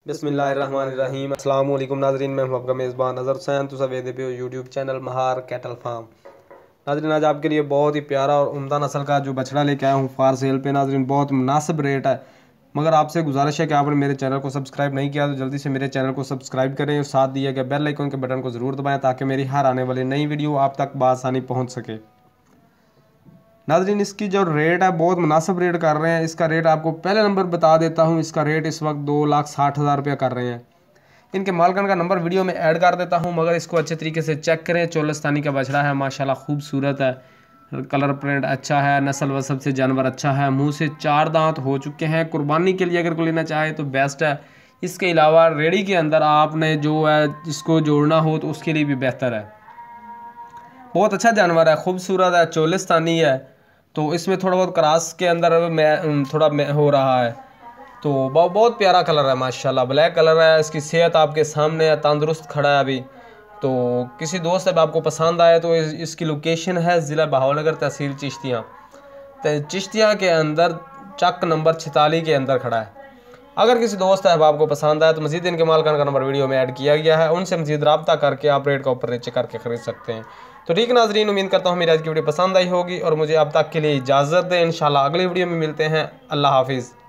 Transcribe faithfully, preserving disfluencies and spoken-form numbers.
बिस्मिल्लाहिर्रहमानिर्रहीम। अस्सलाम वालेकुम नाज़रीन, मैं हूं आपका मेज़बान अज़हर हुसैन। तो सब वेदे पे YouTube channel Mahar cattle farm. नाज़रीन, आज आपके लिए बहुत ही प्यारा और उम्दा नस्ल का जो बछड़ा लेके आया हूं फार सेल पे। नाज़रीन, बहुत मुनासिब रेट है, मगर आपसे गुजारिश है कि आपने मेरे चैनल को सब्सक्राइब नहीं किया तो जल्दी से मेरे चैनल को सब्सक्राइब करें और साथ दिए गए बेल आइकन के बटन को ज़रूर दबाएँ ताकि मेरी हर आने वाली नई वीडियो आप तक बआसानी पहुँच सके। नाज़रीन, इसकी जो रेट है बहुत मुनासिब रेट कर रहे हैं। इसका रेट आपको पहले नंबर बता देता हूं। इसका रेट इस वक्त दो लाख साठ हज़ार रुपया कर रहे हैं। इनके मालकन का नंबर वीडियो में ऐड कर देता हूं, मगर इसको अच्छे तरीके से चेक करें। चोलस्तानी का बछड़ा है, माशाल्लाह खूबसूरत है, कलर प्रिंट अच्छा है, नस्ल वसल से जानवर अच्छा है, मुंह से चार दांत हो चुके हैं। कुर्बानी के लिए अगर कोई लेना चाहे तो बेस्ट है। इसके अलावा रेडी के अंदर आपने जो है इसको जोड़ना हो तो उसके लिए भी बेहतर है। बहुत अच्छा जानवर है, खूबसूरत है, चोलिस्तानी है। तो इसमें थोड़ा बहुत क्रॉस के अंदर मैं थोड़ा मैं हो रहा है। तो बहुत प्यारा कलर है माशाल्लाह, ब्लैक कलर है। इसकी सेहत आपके सामने है, तंदुरुस्त खड़ा है अभी। तो किसी दोस्त अब आपको पसंद आए तो इस, इसकी लोकेशन है ज़िला बहावलनगर, तहसील चिश्तियाँ। चिश्तियाँ के अंदर चक नंबर छितालीस के अंदर खड़ा है। अगर किसी दोस्त है आपको पसंद आए तो मज़ीद इनके मालकान का नंबर वीडियो में ऐड किया गया है, उनसे मज़ीद रब्ता करके आप रेट का ऊपर नीचे करके ख़रीद सकते हैं। तो ठीक है नाज़रीन, उम्मीद करता हूँ मेरी आज की वीडियो पसंद आई होगी और मुझे अब तक के लिए इजाज़त दें। इंशाल्लाह अगली वीडियो में मिलते हैं। अल्लाह हाफिज़।